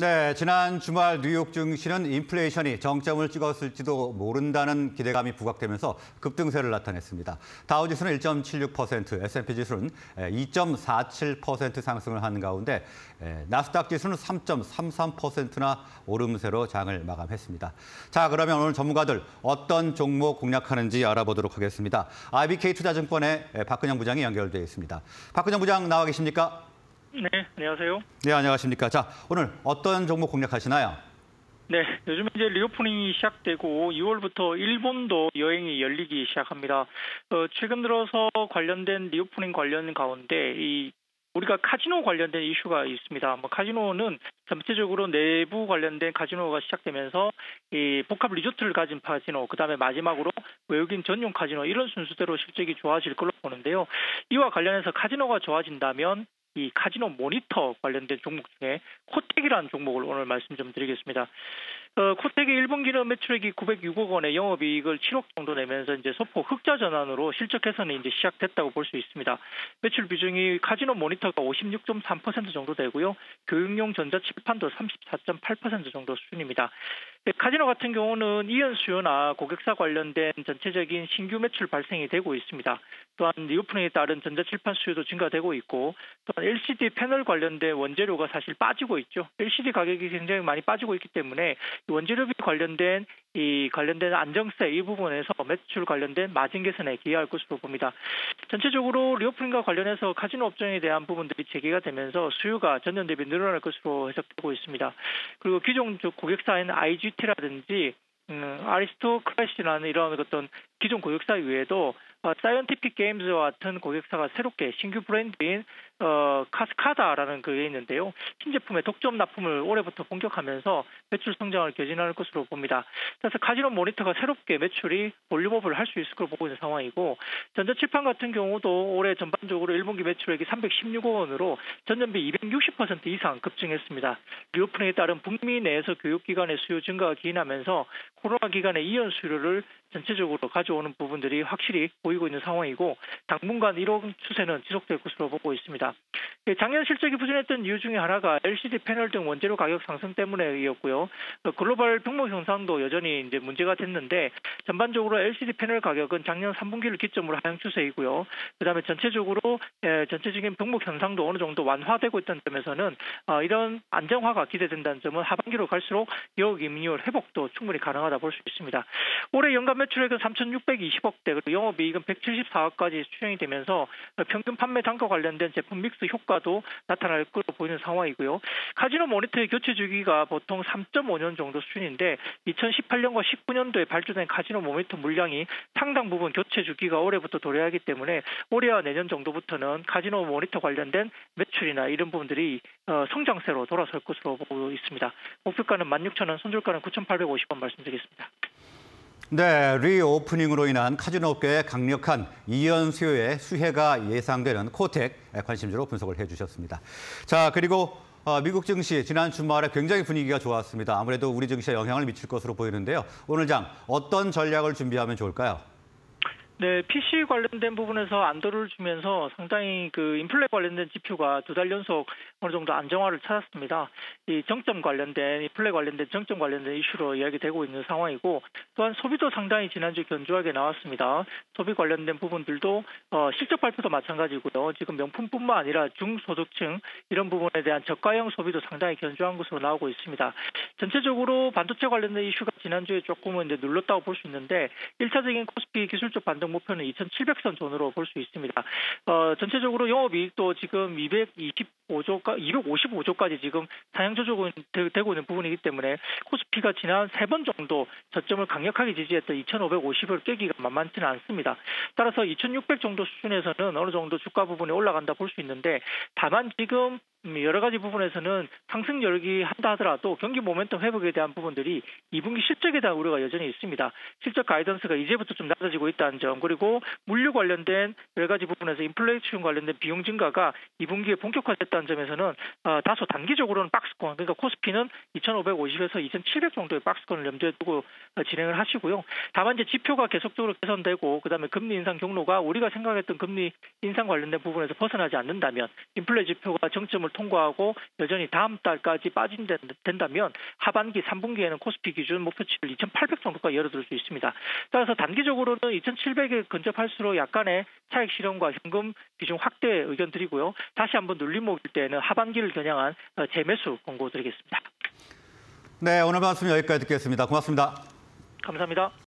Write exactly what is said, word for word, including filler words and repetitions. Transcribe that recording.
네, 지난 주말 뉴욕 증시는 인플레이션이 정점을 찍었을지도 모른다는 기대감이 부각되면서 급등세를 나타냈습니다. 다우지수는 일 점 칠육 퍼센트, 에스 앤 피 지수는 이 점 사칠 퍼센트 상승을 한 가운데 나스닥 지수는 삼 점 삼삼 퍼센트나 오름세로 장을 마감했습니다. 자, 그러면 오늘 전문가들 어떤 종목 공략하는지 알아보도록 하겠습니다. 아이비케이 투자증권의 박근영 부장이 연결되어 있습니다. 박근영 부장 나와 계십니까? 네, 안녕하세요. 네, 안녕하십니까. 자, 오늘 어떤 종목 공략하시나요? 네, 요즘 이제 리오프닝이 시작되고 이월부터 일본도 여행이 열리기 시작합니다. 어, 최근 들어서 관련된 리오프닝 관련 가운데 이 우리가 카지노 관련된 이슈가 있습니다. 뭐 카지노는 전체적으로 내부 관련된 카지노가 시작되면서 이 복합 리조트를 가진 카지노, 그다음에 마지막으로 외국인 전용 카지노 이런 순서대로 실적이 좋아질 걸로 보는데요. 이와 관련해서 카지노가 좋아진다면 이 카지노 모니터 관련된 종목 중에 코텍이라는 종목을 오늘 말씀 좀 드리겠습니다. 어, 코텍의 일 분기는 매출액이 구백육억 원의 영업이익을 칠억 정도 내면서 이제 소폭 흑자 전환으로 실적 개선이 이제 시작됐다고 볼 수 있습니다. 매출 비중이 카지노 모니터가 오십육 점 삼 퍼센트 정도 되고요. 교육용 전자칠판도 삼십사 점 팔 퍼센트 정도 수준입니다. 카지노 같은 경우는 이연 수요나 고객사 관련된 전체적인 신규 매출 발생이 되고 있습니다. 또한 리오프닝에 따른 전자칠판 수요도 증가되고 있고, 또한 엘시디 패널 관련된 원재료가 사실 빠지고 있죠. 엘시디 가격이 굉장히 많이 빠지고 있기 때문에 원재료비 관련된 이 관련된 안정세 이 부분에서 매출 관련된 마진 개선에 기여할 것으로 봅니다. 전체적으로 리오프닝과 관련해서 카지노 업종에 대한 부분들이 재개가 되면서 수요가 전년 대비 늘어날 것으로 해석되고 있습니다. 그리고 기존 고객사인 아이지티라든지 음, 아리스토크래시라는 이런 어떤 기존 고객사 외에도 어, 사이언티픽 게임즈와 같은 고객사가 새롭게 신규 브랜드인 어, 카스카다라는 그게 있는데요. 신제품의 독점 납품을 올해부터 본격하면서 매출 성장을 개진할 것으로 봅니다. 그래서 카지노 모니터가 새롭게 매출이 볼륨업을 할 수 있을 것으로 보고 있는 상황이고, 전자칠판 같은 경우도 올해 전반적으로 일 분기 매출액이 삼백십육억 원으로 전년비 이백육십 퍼센트 이상 급증했습니다. 리오프닝에 따른 북미 내에서 교육기관의 수요 증가가 기인하면서 코로나 기간의 이연 수요를 전체적으로 가져오는 부분들이 확실히 보이고 있는 상황이고, 당분간 이런 추세는 지속될 것으로 보고 있습니다. 작년 실적이 부진했던 이유 중에 하나가 엘시디 패널 등 원재료 가격 상승 때문에였고요. 글로벌 병목 현상도 여전히 이제 문제가 됐는데, 전반적으로 엘시디 패널 가격은 작년 삼 분기를 기점으로 하향 추세이고요. 그다음에 전체적으로 전체적인 병목 현상도 어느 정도 완화되고 있다는 점에서는 이런 안정화가 기대된다는 점은 하반기로 갈수록 여기 임리율 회복도 충분히 가능하다 볼 수 있습니다. 올해 연간 매출액은 삼천육백이십억 대, 그리고 영업이익은 백칠십사억까지 추정이 되면서 평균 판매 단가 관련된 제품 믹스 효과도 나타날 것으로 보이는 상황이고요. 카지노 모니터의 교체 주기가 보통 삼 점 오 년 정도 수준인데, 이천십팔 년과 십구 년도에 발주된 카지노 모니터 물량이 상당 부분 교체 주기가 올해부터 도래하기 때문에 올해와 내년 정도부터는 카지노 모니터 관련된 매출이나 이런 부분들이 성장세로 돌아설 것으로 보고 있습니다. 목표가는 만 육천 원, 손절가는 구천팔백오십 원 말씀드리겠습니다. 네, 리오프닝으로 인한 카지노 업계의 강력한 이연 수요의 수혜가 예상되는 코텍 관심주로 분석을 해주셨습니다. 자, 그리고 미국 증시 지난 주말에 굉장히 분위기가 좋았습니다. 아무래도 우리 증시에 영향을 미칠 것으로 보이는데요. 오늘 장 어떤 전략을 준비하면 좋을까요? 네, 피씨 관련된 부분에서 안도를 주면서 상당히 그 인플레 관련된 지표가 두 달 연속 어느 정도 안정화를 찾았습니다. 이 정점 관련된, 인플레 관련된 정점 관련된 이슈로 이야기되고 있는 상황이고, 또한 소비도 상당히 지난주 견조하게 나왔습니다. 소비 관련된 부분들도 어, 실적 발표도 마찬가지고요. 지금 명품뿐만 아니라 중소득층 이런 부분에 대한 저가형 소비도 상당히 견조한 것으로 나오고 있습니다. 전체적으로 반도체 관련된 이슈가 지난주에 조금은 이제 눌렀다고 볼 수 있는데, 일차적인 코스피 기술적 반등 목표는 이천칠백 선 존으로 볼 수 있습니다. 어, 전체적으로 영업이익도 지금 이백이십오조가, 이백오십오조까지 지금 상향 조정이 되고 있는 부분이기 때문에 코스피가 지난 세 번 정도 저점을 강력하게 지지했던 이천오백오십을 깨기가 만만치는 않습니다. 따라서 이천육백 정도 수준에서는 어느 정도 주가 부분이 올라간다 볼 수 있는데, 다만 지금 여러 가지 부분에서는 상승 열기 한다 하더라도 경기 모멘텀 회복에 대한 부분들이 이 분기 실적에 대한 우려가 여전히 있습니다. 실적 가이던스가 이제부터 좀 낮아지고 있다는 점, 그리고 물류 관련된 여러 가지 부분에서 인플레이션 관련된 비용 증가가 이 분기에 본격화됐다는 점에서는 어, 다소 단기적으로는 박스권, 그러니까 코스피는 이천오백오십에서 이천칠백 정도의 박스권을 염두에 두고 어, 진행을 하시고요. 다만 이제 지표가 계속적으로 개선되고, 그다음에 금리 인상 경로가 우리가 생각했던 금리 인상 관련된 부분에서 벗어나지 않는다면, 인플레 지표가 정점을 통과하고 여전히 다음 달까지 빠진다면 하반기 삼 분기에는 코스피 기준 목표치를 이천팔백 정도까지 열어둘 수 있습니다. 따라서 단기적으로는 이천칠백에 근접할수록 약간의 차익 실현과 현금 비중 확대 의견 드리고요. 다시 한번 눌림목일 때는 하반기를 겨냥한 재매수 권고 드리겠습니다. 네, 오늘 말씀 여기까지 듣겠습니다. 고맙습니다. 감사합니다.